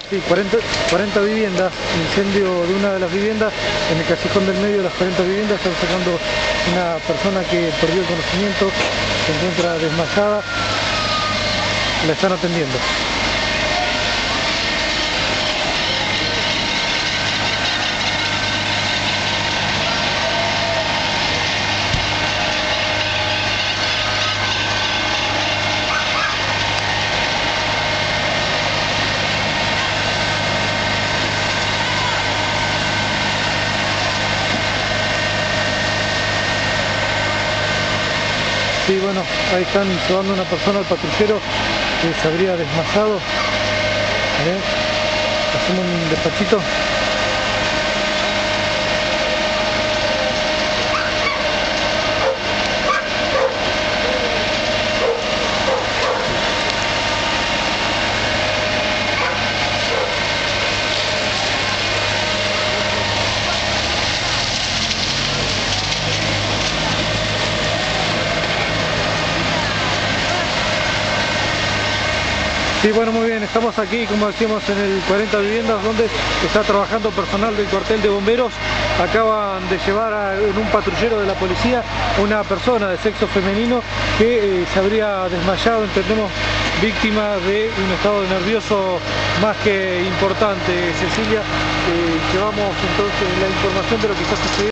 Sí, 40 viviendas, incendio de una de las viviendas, en el callejón del medio de las 40 viviendas están sacando una persona que perdió el conocimiento, se encuentra desmayada, la están atendiendo. Sí, bueno, ahí están llevando una persona al patrullero que se habría desmayado. Hacemos un despachito. Sí, bueno, muy bien, estamos aquí, como decíamos, en el 40 viviendas, donde está trabajando personal del cuartel de bomberos. Acaban de llevar en un patrullero de la policía una persona de sexo femenino que se habría desmayado, entendemos, víctima de un estado nervioso más que importante. Cecilia, llevamos entonces la información de lo que está sucediendo.